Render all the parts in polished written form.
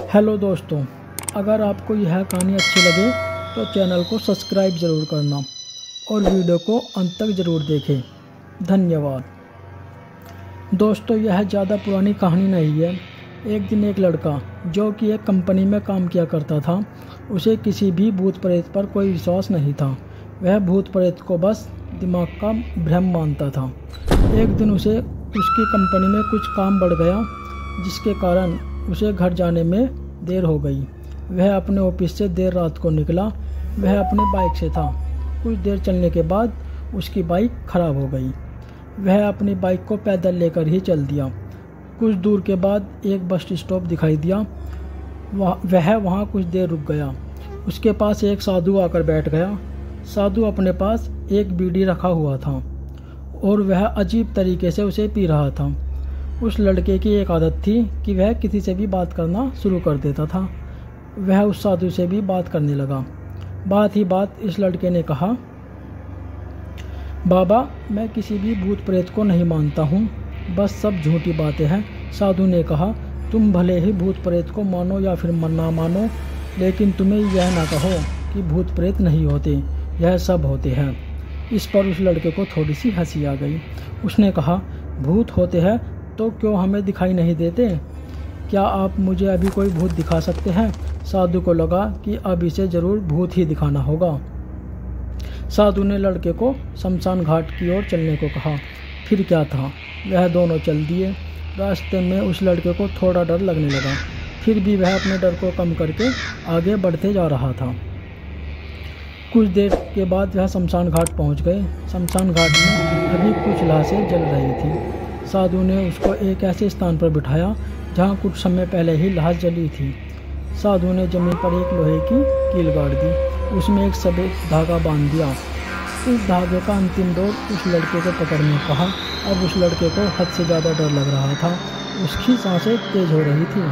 Hello दोस्तों, अगर आपको यह कहानी अच्छी लगे तो चैनल को सब्सक्राइब ज़रूर करना और वीडियो को अंत तक ज़रूर देखें। धन्यवाद। दोस्तों, यह ज़्यादा पुरानी कहानी नहीं है। एक दिन एक लड़का जो कि एक कंपनी में काम किया करता था, उसे किसी भी भूत प्रेत पर कोई विश्वास नहीं था। वह भूत प्रेत को बस दिमाग का भ्रम मानता था। एक दिन उसे उसकी कंपनी में कुछ काम बढ़ गया, जिसके कारण उसे घर जाने में देर हो गई। वह अपने ऑफिस से देर रात को निकला। वह अपनी बाइक से था। कुछ देर चलने के बाद उसकी बाइक खराब हो गई। वह अपनी बाइक को पैदल लेकर ही चल दिया। कुछ दूर के बाद एक बस स्टॉप दिखाई दिया। वह वहाँ कुछ देर रुक गया। उसके पास एक साधु आकर बैठ गया। साधु अपने पास एक बीड़ी रखा हुआ था और वह अजीब तरीके से उसे पी रहा था। उस लड़के की एक आदत थी कि वह किसी से भी बात करना शुरू कर देता था। वह उस साधु से भी बात करने लगा। बात ही बात इस लड़के ने कहा, बाबा, मैं किसी भी भूत प्रेत को नहीं मानता हूँ, बस सब झूठी बातें हैं। साधु ने कहा, तुम भले ही भूत प्रेत को मानो या फिर ना मानो, लेकिन तुम्हें यह ना कहो कि भूत प्रेत नहीं होते, यह सब होते हैं। इस पर उस लड़के को थोड़ी सी हंसी आ गई। उसने कहा, भूत होते हैं तो क्यों हमें दिखाई नहीं देते? क्या आप मुझे अभी कोई भूत दिखा सकते हैं? साधु को लगा कि अब इसे ज़रूर भूत ही दिखाना होगा। साधु ने लड़के को शमशान घाट की ओर चलने को कहा। फिर क्या था, वह दोनों चल दिए। रास्ते में उस लड़के को थोड़ा डर लगने लगा, फिर भी वह अपने डर को कम करके आगे बढ़ते जा रहा था। कुछ देर के बाद वह शमशान घाट पहुंच गए। शमशान घाट में अभी कुछ लाशें जल रही थी। साधु ने उसको एक ऐसे स्थान पर बिठाया जहां कुछ समय पहले ही लाश जली थी। साधु ने जमीन पर एक लोहे की कील गाड़ दी। उसमें एक सफ़ेद धागा बांध दिया। उस धागे का अंतिम डोर उस लड़के को पकड़ने कहा। अब उस लड़के को हद से ज़्यादा डर लग रहा था। उसकी सांसें तेज हो रही थी।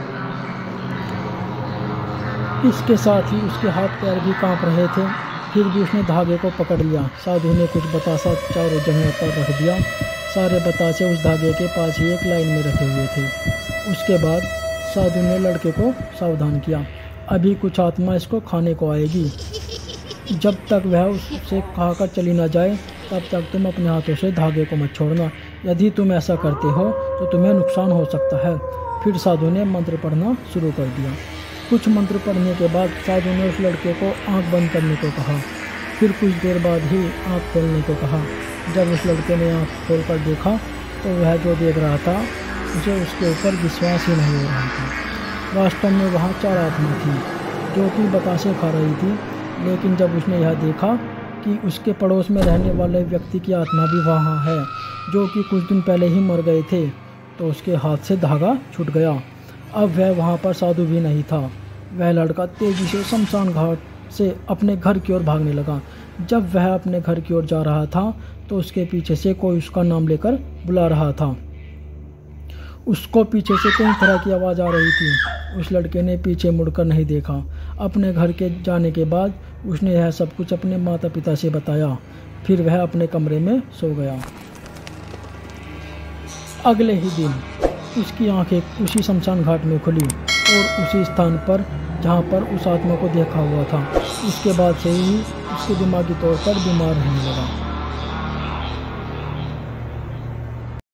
इसके साथ ही उसके हाथ पैर भी कांप रहे थे। फिर भी उसने धागे को पकड़ लिया। साधु ने कुछ बतासा चारों जगह पर रख दिया। सारे बतासे उस धागे के पास ही एक लाइन में रखे हुए थे। उसके बाद साधु ने लड़के को सावधान किया, अभी कुछ आत्मा इसको खाने को आएगी। जब तक वह उससे खाकर चली ना जाए तब तक तुम अपने हाथों से धागे को मत छोड़ना। यदि तुम ऐसा करते हो तो तुम्हें नुकसान हो सकता है। फिर साधु ने मंत्र पढ़ना शुरू कर दिया। कुछ मंत्र पढ़ने के बाद साधु ने उस लड़के को आंख बंद करने को कहा। फिर कुछ देर बाद ही आंख खोलने को कहा। जब उस लड़के ने आंख खोलकर देखा तो वह जो देख रहा था उसे उसके ऊपर विश्वास ही नहीं हो रहा था। वास्तव में वहाँ 4 आत्मा थी जो कि बतासे खा रही थी। लेकिन जब उसने यह देखा कि उसके पड़ोस में रहने वाले व्यक्ति की आत्मा भी वहाँ है, जो कि कुछ दिन पहले ही मर गए थे, तो उसके हाथ से धागा छूट गया। अब वह वहाँ पर साधु भी नहीं था। वह लड़का तेज़ी से शमशान घाट से अपने घर की ओर भागने लगा। जब वह अपने घर की ओर जा रहा था तो उसके पीछे से कोई उसका नाम लेकर बुला रहा था। उसको पीछे से कई तरह की आवाज़ आ रही थी। उस लड़के ने पीछे मुड़कर नहीं देखा। अपने घर के जाने के बाद उसने यह सब कुछ अपने माता पिता से बताया। फिर वह अपने कमरे में सो गया। अगले ही दिन उसकी आंखें उसी शमशान घाट में खुली और उसी स्थान पर जहाँ पर उस आत्मा को देखा हुआ था। उसके बाद से ही उसके दिमागी तौर पर बीमार रहने लगा।